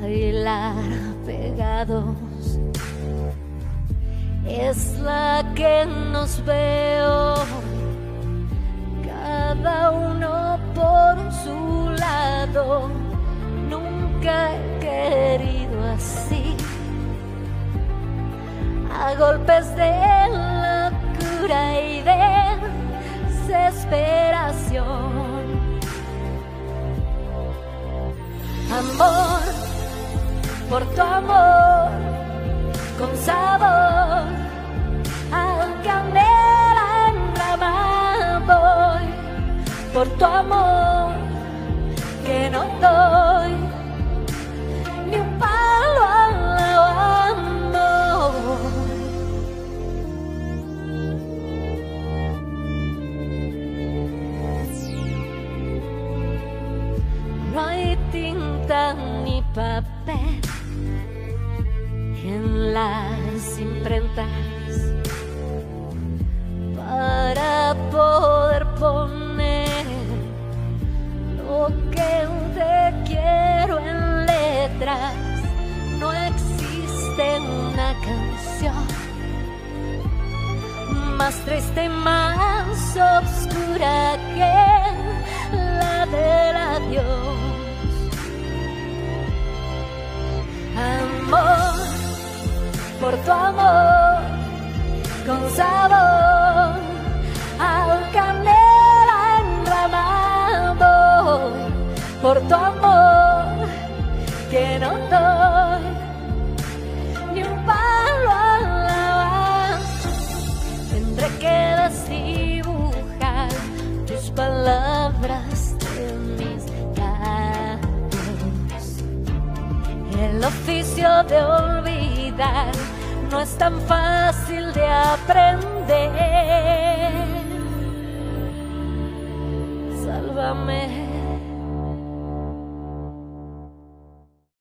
bailar pegados es la que nos veo, cada uno por su lado. Nunca he querido así, a golpes de locura y desesperación. Amor, por tu amor, con sabor, a canela en rama voy, por tu amor, que no doy ni un palo alabando. No hay tinta ni papel en las imprentas para poder poner lo que te quiero en letras. No existe una canción más triste y más oscura que la del adiós. Amor, por tu amor, con sabor, a canela en rama voy, por tu amor, que no doy ni un palo alabado. Tendré que desdibujar tus palabras de mis labios. El oficio de olvidar no es tan fácil de aprender. Sálvame.